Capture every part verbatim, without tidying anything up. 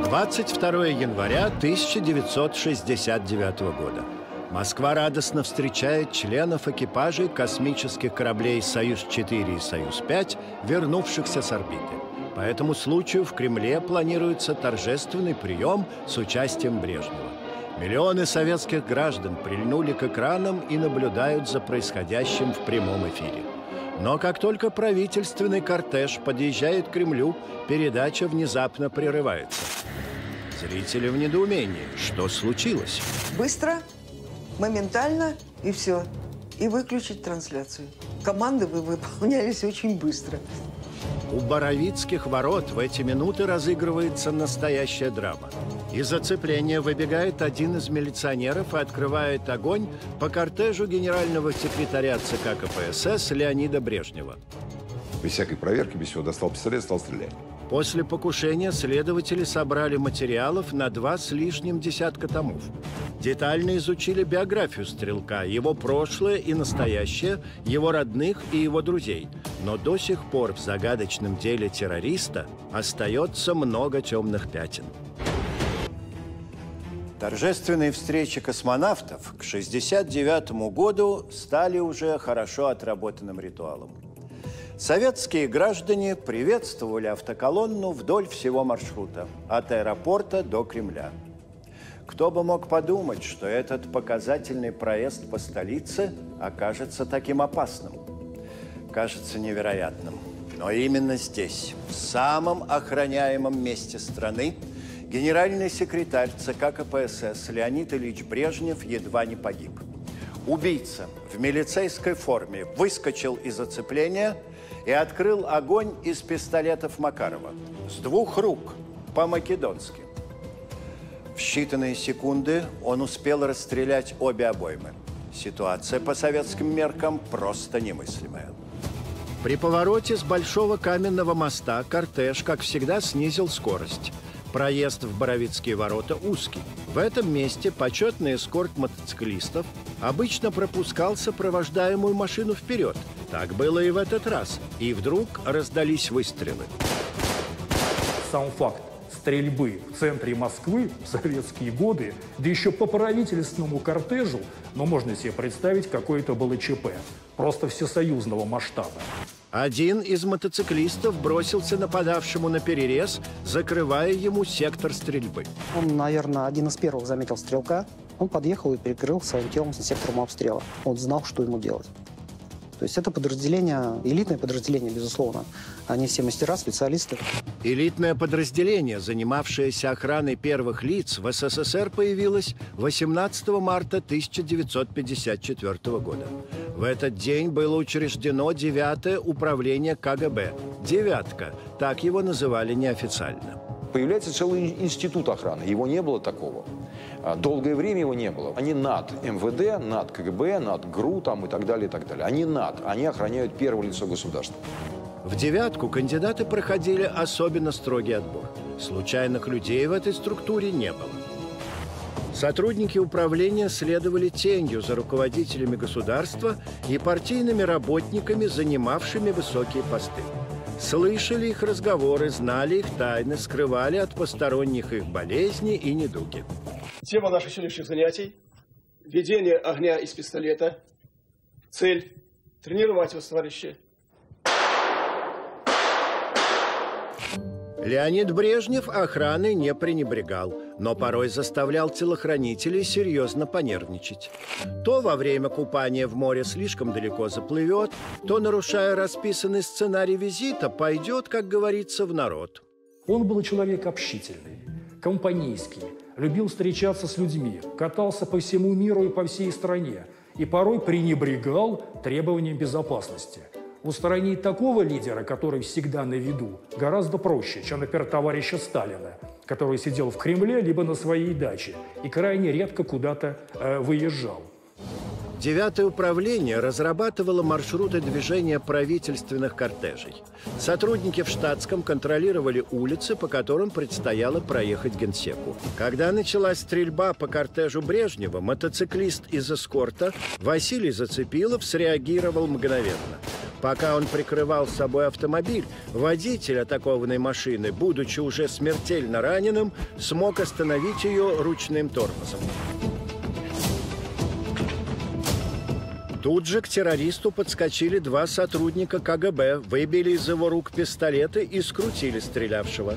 двадцать второе января тысяча девятьсот шестьдесят девятого года. Москва радостно встречает членов экипажей космических кораблей «Союз-четыре» и «Союз-пять», вернувшихся с орбиты. По этому случаю в Кремле планируется торжественный прием с участием Брежнева. Миллионы советских граждан прильнули к экранам и наблюдают за происходящим в прямом эфире. Но как только правительственный кортеж подъезжает к Кремлю, передача внезапно прерывается. Зрители в недоумении. Что случилось? Быстро, моментально и все. И выключить трансляцию. Команды вы выполнялись очень быстро. У Боровицких ворот в эти минуты разыгрывается настоящая драма. Из оцепления выбегает один из милиционеров и открывает огонь по кортежу генерального секретаря ЦК КПСС Леонида Брежнева. Без всякой проверки, без всего, достал пистолет, стал стрелять. После покушения следователи собрали материалов на два с лишним десятка томов. Детально изучили биографию стрелка, его прошлое и настоящее, его родных и его друзей. Но до сих пор в загадочном деле террориста остается много темных пятен. Торжественные встречи космонавтов к шестьдесят девятому году стали уже хорошо отработанным ритуалом. Советские граждане приветствовали автоколонну вдоль всего маршрута, от аэропорта до Кремля. Кто бы мог подумать, что этот показательный проезд по столице окажется таким опасным. Кажется невероятным. Но именно здесь, в самом охраняемом месте страны, генеральный секретарь ЦК КПСС Леонид Ильич Брежнев едва не погиб. Убийца в милицейской форме выскочил из оцепления и открыл огонь из пистолетов Макарова. С двух рук, по-македонски. В считанные секунды он успел расстрелять обе обоймы. Ситуация по советским меркам просто немыслимая. При повороте с Большого каменного моста кортеж, как всегда, снизил скорость. Проезд в Боровицкие ворота узкий. В этом месте почетный эскорт мотоциклистов обычно пропускал сопровождаемую машину вперед. Так было и в этот раз. И вдруг раздались выстрелы. Сам факт стрельбы в центре Москвы в советские годы, да еще по правительственному кортежу, но можно себе представить, какое это было ЧП. Просто всесоюзного масштаба. Один из мотоциклистов бросился нападавшему на перерез, закрывая ему сектор стрельбы. Он, наверное, один из первых заметил стрелка. Он подъехал и перекрыл своим телом сектором обстрела. Он знал, что ему делать. То есть это подразделение, элитное подразделение, безусловно. Они все мастера, специалисты. Элитное подразделение, занимавшееся охраной первых лиц, в СССР появилось восемнадцатого марта тысяча девятьсот пятьдесят четвёртого года. В этот день было учреждено девятое управление КГБ. «Девятка» – так его называли неофициально. Появляется целый институт охраны. Его не было такого. Долгое время его не было. Они над МВД, над КГБ, над ГРУ там, и так далее, и так далее. Они над. Они охраняют первое лицо государства. В «девятку» кандидаты проходили особенно строгий отбор. Случайных людей в этой структуре не было. Сотрудники управления следовали тенью за руководителями государства и партийными работниками, занимавшими высокие посты. Слышали их разговоры, знали их тайны, скрывали от посторонних их болезни и недуги. Тема наших сегодняшних занятий – ведение огня из пистолета. Цель – тренировать вас, товарищи. Леонид Брежнев охраной не пренебрегал, но порой заставлял телохранителей серьезно понервничать. То во время купания в море слишком далеко заплывет, то, нарушая расписанный сценарий визита, пойдет, как говорится, в народ. Он был человек общительный, компанейский, любил встречаться с людьми, катался по всему миру и по всей стране, и порой пренебрегал требованиям безопасности. Устранить такого лидера, который всегда на виду, гораздо проще, чем, например, товарища Сталина, который сидел в Кремле либо на своей даче и крайне редко куда-то э, выезжал. Девятое управление разрабатывало маршруты движения правительственных кортежей. Сотрудники в штатском контролировали улицы, по которым предстояло проехать Генсеку. Когда началась стрельба по кортежу Брежнева, мотоциклист из эскорта Василий Зацепилов среагировал мгновенно. Пока он прикрывал собой автомобиль, водитель атакованной машины, будучи уже смертельно раненым, смог остановить ее ручным тормозом. Тут же к террористу подскочили два сотрудника ка гэ бэ, выбили из его рук пистолеты и скрутили стрелявшего.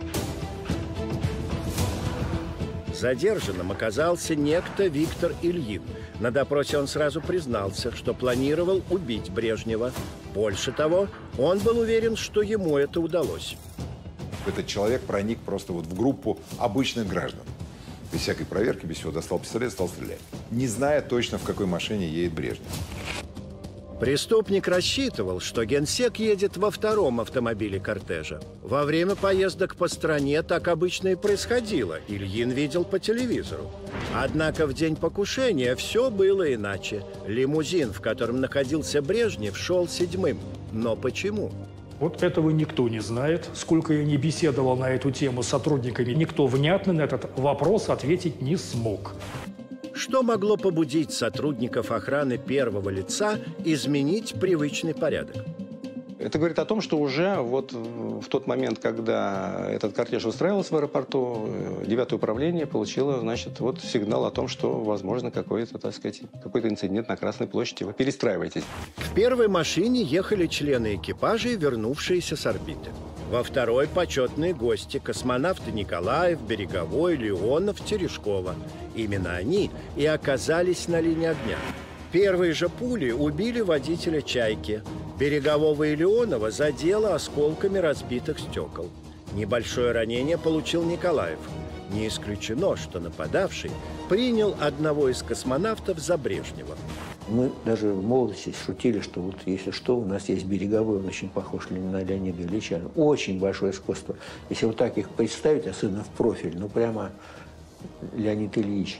Задержанным оказался некто Виктор Ильин. На допросе он сразу признался, что планировал убить Брежнева. Больше того, он был уверен, что ему это удалось. Этот человек проник просто вот в группу обычных граждан. Без всякой проверки, без всего, достал пистолет, стал стрелять. Не зная точно, в какой машине едет Брежнев. Преступник рассчитывал, что генсек едет во втором автомобиле кортежа. Во время поездок по стране так обычно и происходило. Ильин видел по телевизору. Однако в день покушения все было иначе. Лимузин, в котором находился Брежнев, шел седьмым. Но почему? Вот этого никто не знает. Сколько я не беседовал на эту тему с сотрудниками, никто внятно на этот вопрос ответить не смог. Что могло побудить сотрудников охраны первого лица изменить привычный порядок? Это говорит о том, что уже вот в тот момент, когда этот кортеж устраивался в аэропорту, девятое управление получило, значит, вот сигнал о том, что возможно какой-то, так сказать, какой-то инцидент на Красной площади. Вы перестраиваетесь. В первой машине ехали члены экипажей, вернувшиеся с орбиты. Во второй почетные гости – космонавты Николаев, Береговой, Леонов, Терешкова. Именно они и оказались на линии огня. Первые же пули убили водителя «Чайки». Берегового и Леонова задело осколками разбитых стекол. Небольшое ранение получил Николаев. Не исключено, что нападавший принял одного из космонавтов за Брежнева. Мы даже в молодости шутили, что вот если что, у нас есть Береговой, он очень похож на Леонида Ильича. Очень большое сходство. Если вот так их представить, особенно в профиль, ну прямо Леонид Ильич.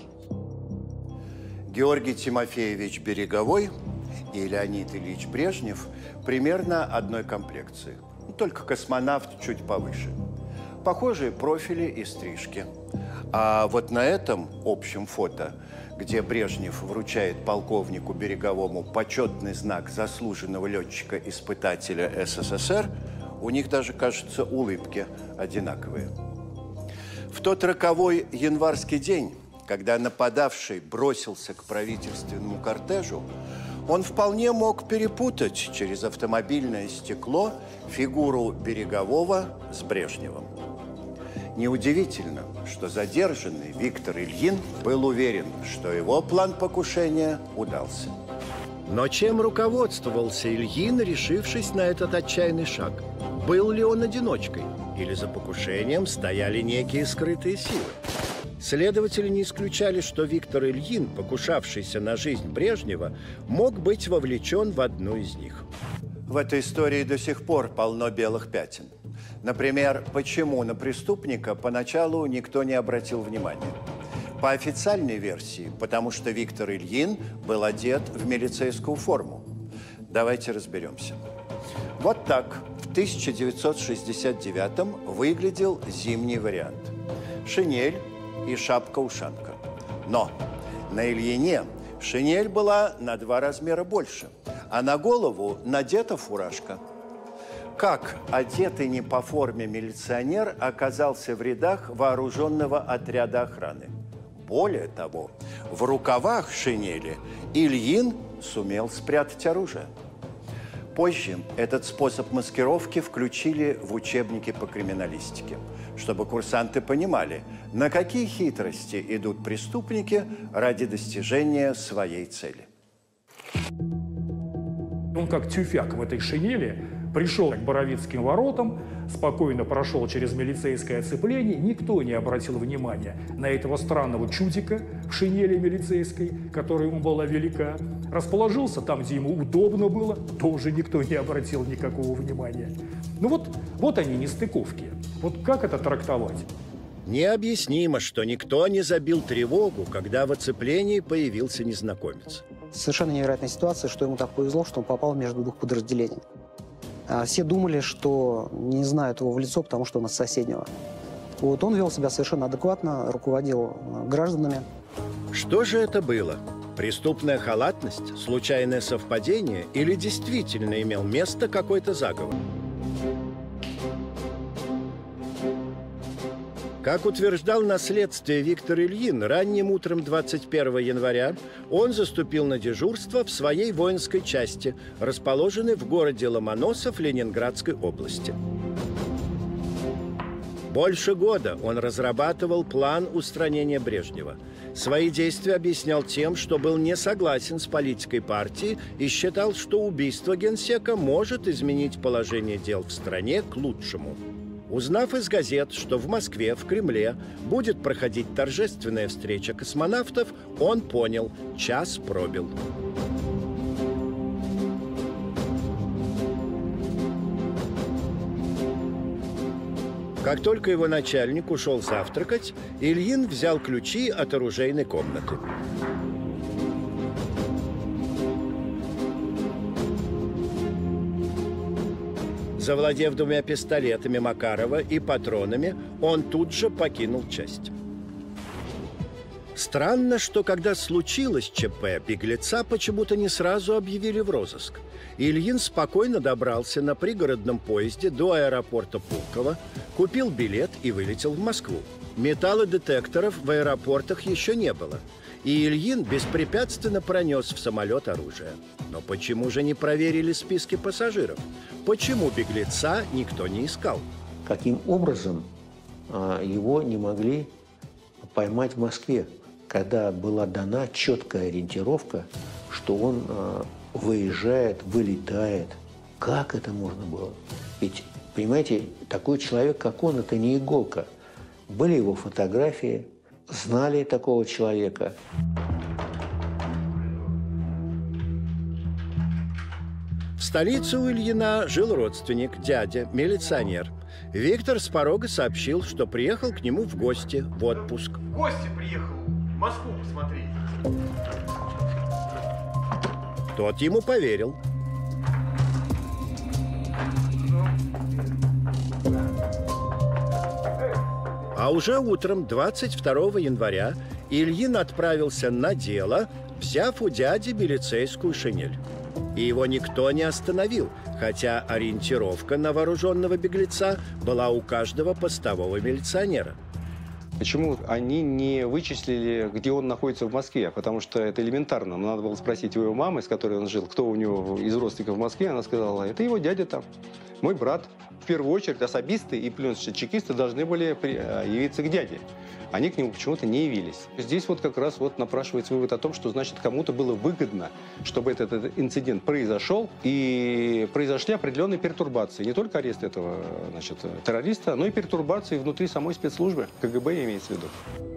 Георгий Тимофеевич Береговой и Леонид Ильич Брежнев примерно одной комплекции. Только космонавт чуть повыше. Похожие профили и стрижки. А вот на этом общем фото, где Брежнев вручает полковнику Береговому почетный знак заслуженного летчика-испытателя эс эс эс эр, у них даже, кажется, улыбки одинаковые. В тот роковой январский день, когда нападавший бросился к правительственному кортежу, он вполне мог перепутать через автомобильное стекло фигуру Берегового с Брежневым. Неудивительно, что задержанный Виктор Ильин был уверен, что его план покушения удался. Но чем руководствовался Ильин, решившись на этот отчаянный шаг? Был ли он одиночкой? Или за покушением стояли некие скрытые силы? Следователи не исключали, что Виктор Ильин, покушавшийся на жизнь Брежнева, мог быть вовлечен в одну из них. В этой истории до сих пор полно белых пятен. Например, почему на преступника поначалу никто не обратил внимания? По официальной версии, потому что Виктор Ильин был одет в милицейскую форму. Давайте разберемся. Вот так в тысяча девятьсот шестьдесят девятом выглядел зимний вариант. Шинель и шапка-ушанка. Но на Ильине шинель была на два размера больше, а на голову надета фуражка. Как одетый не по форме милиционер оказался в рядах вооруженного отряда охраны? Более того, в рукавах шинели Ильин сумел спрятать оружие. Позже этот способ маскировки включили в учебники по криминалистике, чтобы курсанты понимали, на какие хитрости идут преступники ради достижения своей цели. Он как тюфяк в этой шинели пришел к Боровицким воротам, спокойно прошел через милицейское оцепление. Никто не обратил внимания на этого странного чудика в шинели милицейской, которая ему была велика. Расположился там, где ему удобно было, тоже никто не обратил никакого внимания. Ну вот, вот они, нестыковки. Вот как это трактовать? Необъяснимо, что никто не забил тревогу, когда в оцеплении появился незнакомец. Совершенно невероятная ситуация, что ему так повезло, что он попал между двух подразделений. Все думали, что не знают его в лицо, потому что он из соседнего. Вот он вел себя совершенно адекватно, руководил гражданами. Что же это было? Преступная халатность, случайное совпадение или действительно имел место какой-то заговор? Как утверждал на следствии Виктор Ильин, ранним утром двадцать первого января он заступил на дежурство в своей воинской части, расположенной в городе Ломоносов Ленинградской области. Больше года он разрабатывал план устранения Брежнева. Свои действия объяснял тем, что был не согласен с политикой партии и считал, что убийство генсека может изменить положение дел в стране к лучшему. Узнав из газет, что в Москве, в Кремле, будет проходить торжественная встреча космонавтов, он понял – час пробил. Как только его начальник ушел завтракать, Ильин взял ключи от оружейной комнаты. Завладев двумя пистолетами Макарова и патронами, он тут же покинул часть. Странно, что когда случилось ЧП, беглеца почему-то не сразу объявили в розыск. Ильин спокойно добрался на пригородном поезде до аэропорта Пулково, купил билет и вылетел в Москву. Металлодетекторов в аэропортах еще не было, и Ильин беспрепятственно пронес в самолет оружие. Но почему же не проверили списки пассажиров? Почему беглеца никто не искал? Каким образом а, его не могли поймать в Москве, когда была дана четкая ориентировка, что он а, выезжает, вылетает? Как это можно было? Ведь, понимаете, такой человек, как он, это не иголка. Были его фотографии, знали такого человека. В столице у Ильина жил родственник, дядя, милиционер. Виктор с порога сообщил, что приехал к нему в гости, в отпуск. В гости приехал, Москву посмотреть. Тот ему поверил. А уже утром двадцать второго января Ильин отправился на дело, взяв у дяди милицейскую шинель. И его никто не остановил, хотя ориентировка на вооруженного беглеца была у каждого постового милиционера. Почему они не вычислили, где он находится в Москве? Потому что это элементарно. Надо было спросить у его мамы, с которой он жил, кто у него из родственников в Москве. Она сказала, это его дядя там, мой брат. В первую очередь особисты и плюс чекисты должны были явиться к дяде. Они к нему почему-то не явились. Здесь вот как раз вот напрашивается вывод о том, что, значит, кому-то было выгодно, чтобы этот, этот инцидент произошел, и произошли определенные пертурбации. Не только арест этого, значит, террориста, но и пертурбации внутри самой спецслужбы. КГБ имеется в виду.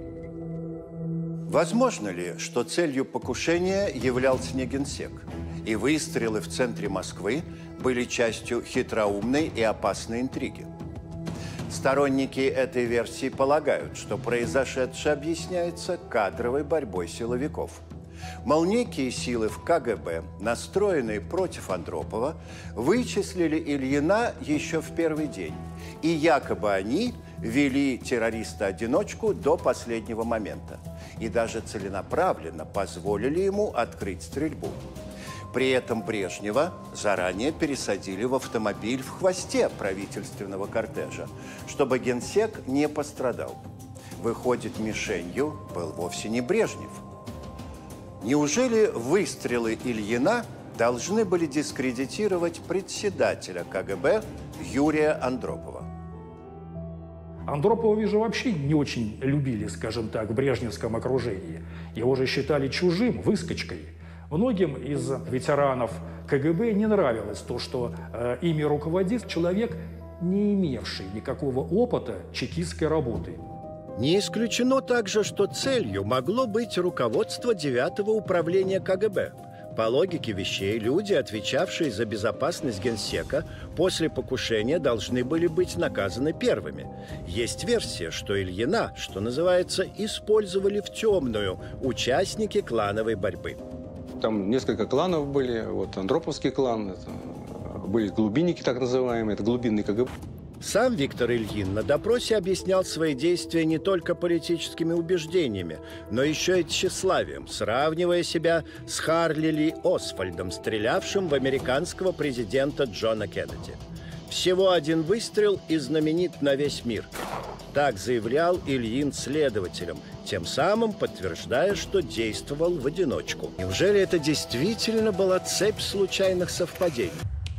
Возможно ли, что целью покушения являлся не генсек, и выстрелы в центре Москвы были частью хитроумной и опасной интриги? Сторонники этой версии полагают, что произошедшее объясняется кадровой борьбой силовиков. Мол, некие силы в КГБ, настроенные против Андропова, вычислили Ильина еще в первый день. И якобы они вели террориста-одиночку до последнего момента. И даже целенаправленно позволили ему открыть стрельбу. При этом Брежнева заранее пересадили в автомобиль в хвосте правительственного кортежа, чтобы генсек не пострадал. Выходит, мишенью был вовсе не Брежнев. Неужели выстрелы Ильина должны были дискредитировать председателя КГБ Юрия Андропова? Андропова, вижу, вообще не очень любили, скажем так, в брежневском окружении. Его же считали чужим, выскочкой. Многим из ветеранов КГБ не нравилось то, что э, ими руководит человек, не имевший никакого опыта чекистской работы. Не исключено также, что целью могло быть руководство девятого управления КГБ. По логике вещей, люди, отвечавшие за безопасность генсека, после покушения должны были быть наказаны первыми. Есть версия, что Ильина, что называется, использовали в темную участники клановой борьбы. Там несколько кланов были, вот Андроповский клан, это были глубинники так называемые, это глубинный КГБ. Сам Виктор Ильин на допросе объяснял свои действия не только политическими убеждениями, но еще и тщеславием, сравнивая себя с Харли Ли Освальдом, стрелявшим в американского президента Джона Кеннеди. Всего один выстрел и знаменит на весь мир. Так заявлял Ильин следователям, тем самым подтверждая, что действовал в одиночку. Неужели это действительно была цепь случайных совпадений?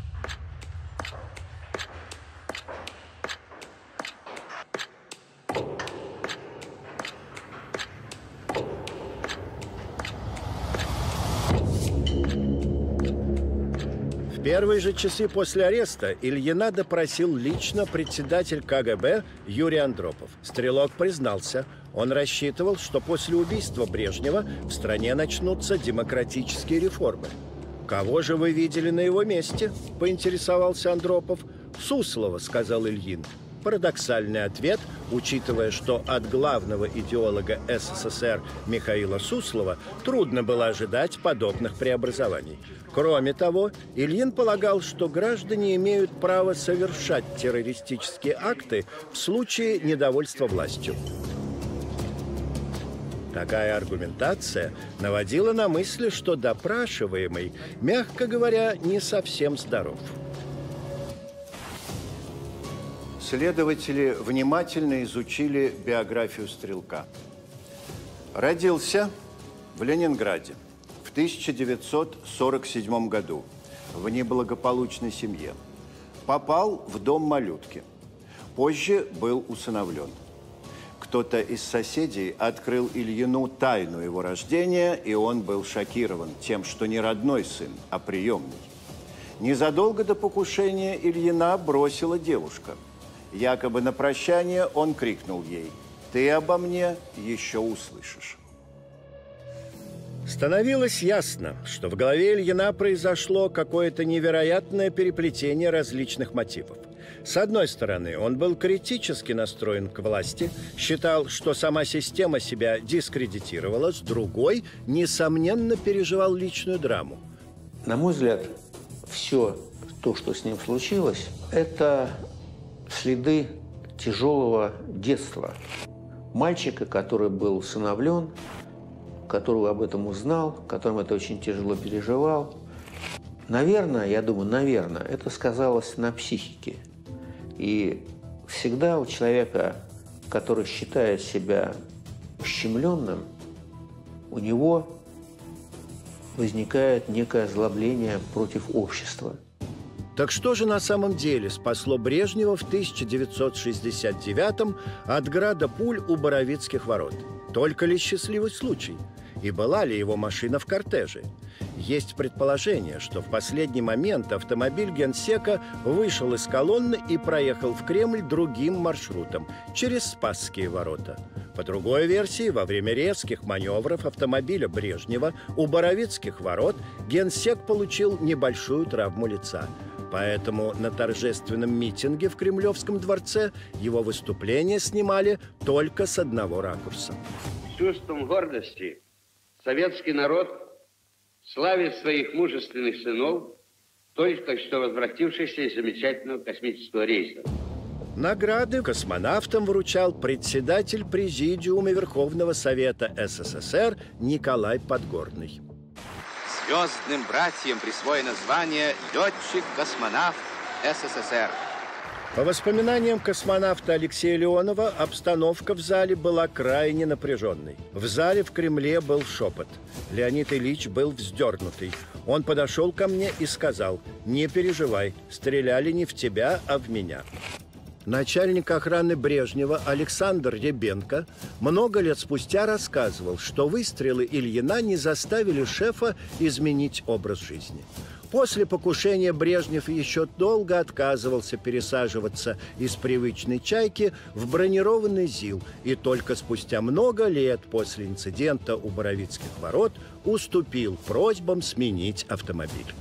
В первые же часы после ареста Ильина допросил лично председатель ка гэ бэ Юрий Андропов. Стрелок признался, он рассчитывал, что после убийства Брежнева в стране начнутся демократические реформы. «Кого же вы видели на его месте?» – поинтересовался Андропов. «Суслова», – сказал Ильин. Парадоксальный ответ, учитывая, что от главного идеолога эс эс эс эр Михаила Суслова трудно было ожидать подобных преобразований. Кроме того, Ильин полагал, что граждане имеют право совершать террористические акты в случае недовольства властью. Такая аргументация наводила на мысли, что допрашиваемый, мягко говоря, не совсем здоров. Следователи внимательно изучили биографию Стрелка. Родился в Ленинграде в тысяча девятьсот сорок седьмом году в неблагополучной семье. Попал в дом малютки. Позже был усыновлен. Кто-то из соседей открыл Ильину тайну его рождения, и он был шокирован тем, что не родной сын, а приемный. Незадолго до покушения Ильина бросила девушка. Якобы на прощание он крикнул ей: «Ты обо мне еще услышишь». Становилось ясно, что в голове Ильина произошло какое-то невероятное переплетение различных мотивов. С одной стороны, он был критически настроен к власти, считал, что сама система себя дискредитировала, с другой, несомненно, переживал личную драму. На мой взгляд, все то, что с ним случилось, это следы тяжелого детства. Мальчика, который был усыновлен, который об этом узнал, которым это очень тяжело переживал. Наверное, я думаю, наверное, это сказалось на психике. И всегда у человека, который считает себя ущемленным, у него возникает некое озлобление против общества. Так что же на самом деле спасло Брежнева в тысяча девятьсот шестьдесят девятом от града пуль у Боровицких ворот? Только ли счастливый случай? И была ли его машина в кортеже? Есть предположение, что в последний момент автомобиль генсека вышел из колонны и проехал в Кремль другим маршрутом, через Спасские ворота. По другой версии, во время резких маневров автомобиля Брежнева у Боровицких ворот генсек получил небольшую травму лица. Поэтому на торжественном митинге в Кремлевском дворце его выступление снимали только с одного ракурса. С чувством гордости советский народ славит своих мужественных сынов, только что возвратившихся из замечательного космического рейса. Награды космонавтам вручал председатель Президиума Верховного Совета эс эс эс эр Николай Подгорный. Звездным братьям присвоено звание «Летчик-космонавт эс эс эс эр». По воспоминаниям космонавта Алексея Леонова, обстановка в зале была крайне напряженной. В зале в Кремле был шепот. Леонид Ильич был вздернутый. Он подошел ко мне и сказал: «Не переживай, стреляли не в тебя, а в меня». Начальник охраны Брежнева Александр Ребенко много лет спустя рассказывал, что выстрелы Ильина не заставили шефа изменить образ жизни. После покушения Брежнев еще долго отказывался пересаживаться из привычной «Чайки» в бронированный ЗИЛ, и только спустя много лет после инцидента у Боровицких ворот уступил просьбам сменить автомобиль.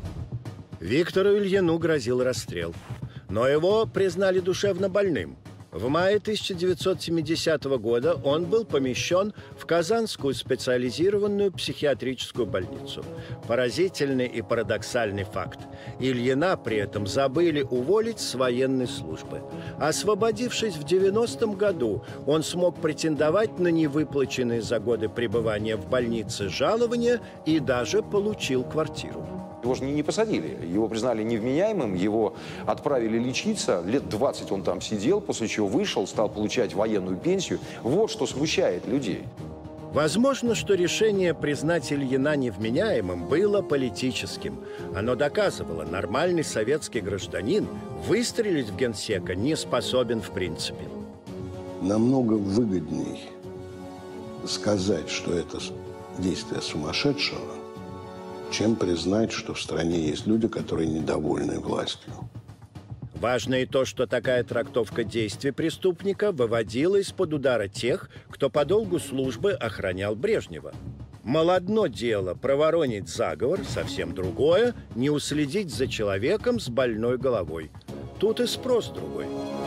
Виктору Ильину грозил расстрел. Но его признали душевно больным. В мае тысяча девятьсот семидесятого года он был помещен в Казанскую специализированную психиатрическую больницу. Поразительный и парадоксальный факт. Ильина при этом забыли уволить с военной службы. Освободившись в девяностом году, он смог претендовать на невыплаченные за годы пребывания в больнице жалования и даже получил квартиру. Его же не, не посадили, его признали невменяемым, его отправили лечиться, лет двадцать он там сидел, после чего вышел, стал получать военную пенсию. Вот что смущает людей. Возможно, что решение признать Ильина невменяемым было политическим. Оно доказывало, нормальный советский гражданин выстрелить в генсека не способен в принципе. Намного выгодней сказать, что это действие сумасшедшего, чем признать, что в стране есть люди, которые недовольны властью. Важно и то, что такая трактовка действий преступника выводила из-под удара тех, кто по долгу службы охранял Брежнева. Мол, одно дело проворонить заговор, совсем другое – не уследить за человеком с больной головой. Тут и спрос другой.